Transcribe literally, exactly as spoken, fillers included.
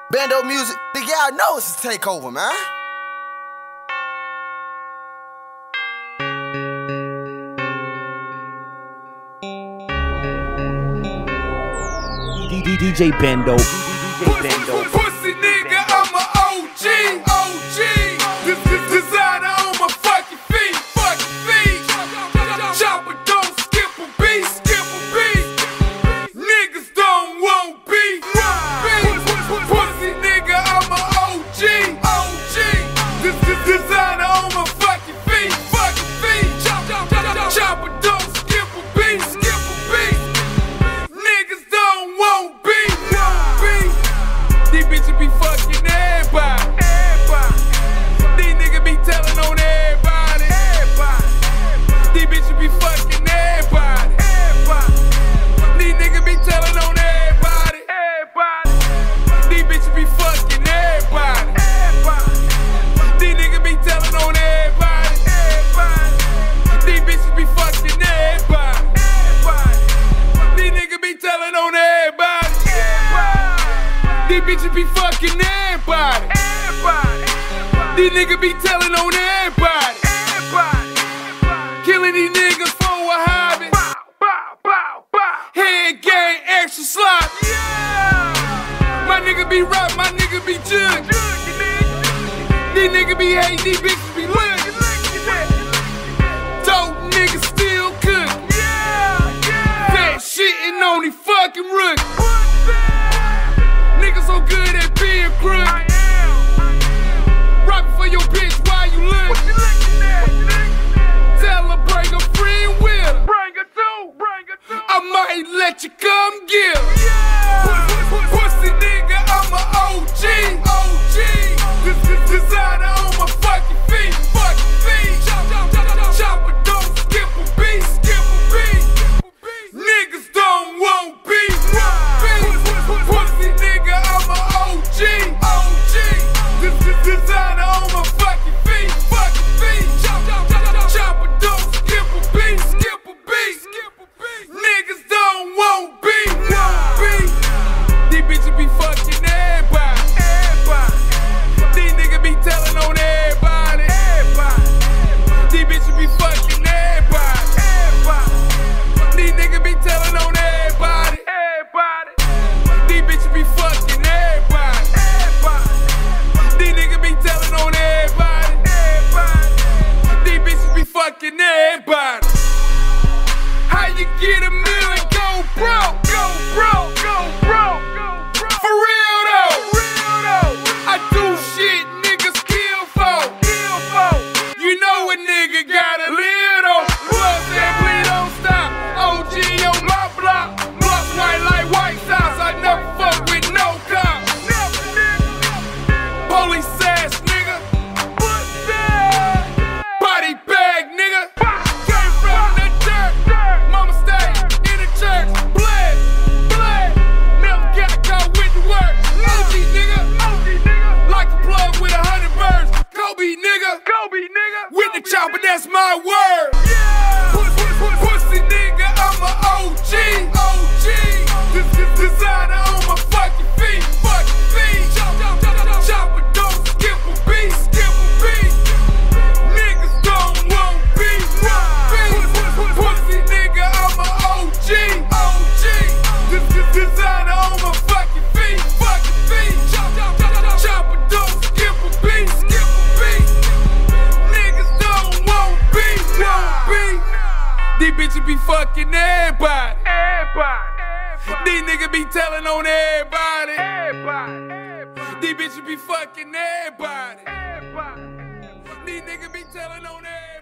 Bando music, nigga, y'all know it's a takeover, man. D J Bando, D J Bando. Pussy nigga, I'm a O G, O G. This is designer on my fucking feet, fucking feet. Chopper don't skip a beat, skip a beat. Niggas don't want beat, want beat. Pussy nigga, I'm a O G, O G. This is designer on my fucking feet, fucking feet. Chopper don't skip a beat, skip a beat. Niggas don't want beat, want beat. These bitches be fucking everybody, everybody. These niggas be telling on everybody, everybody. These bitches be fucking everybody, everybody. These niggas be telling on everybody, everybody. These bitches be fucking everybody, everybody. These niggas be telling on everybody, everybody. These bitches be fucking everybody, everybody. These niggas be telling on everybody, everybody. These bitches be fucking everybody, everybody. These niggas be telling on everybody, everybody. Killing these niggas for a hobby. Head gang, extra slot. My nigga be rock, my nigga be judge. These niggas be hate, these bitches be looking. Dope niggas still cook. That shitting on these fucking rookies. Niggas so good at being crook. Rapping for your bitch while you look. Tell her bring a friend with her. Bring her too, bring her too. I might let you come get her. Pussy nigga, I'm a O G, O G. This is designer on my fucking feet, fucking feet. Chopper don't skip a beat, skip a beat. Niggas don't want beat, want beat. Pussy nigga, I'm a O G, O G. This is designer on my fucking feet, fucking feet. Chopper don't skip a beat, skip a beat. Niggas don't want beat, want beat. These bitches be fucking everybody, everybody. These niggas be telling on everybody, everybody. These bitches be fucking everybody, everybody. These niggas be telling on everybody, everybody. These bitches be fucking everybody, everybody. These niggas be telling on everybody, everybody. These bitches be fucking everybody. How you get a million? Go broke, go broke, go broke, go broke. For real though, for real though. I do shit niggas kill for, kill for. You know a nigga gotta live though. Plus that please don't stop. O G on my block, plus white like White Sox. I never fuck with no cop. Never, nigga. Police ass nigga. What's that? Body bag nigga. Came from the dirt. Mama stayed in the church. Bled, bled. Never got caught with the work. O G nigga. O G nigga. Like a plug with a hundred birds. Kobe nigga. Kobe nigga. With the chopper, that's my word. Pussy nigga, I'm a O G, O G. This is designer on my fucking feet, fucking feet. Chopper don't skip a beat, skip a beat. Niggas don't want beat, want beat. Pussy nigga, I'm a O G, O G. This is designer on my fucking feet, fucking feet. Chopper don't skip a beat, skip a beat. Niggas don't want beat, want beat. These bitches be fucking everybody, everybody. These niggas be telling on everybody, everybody. These bitches be fucking everybody, everybody. These niggas be telling on everybody.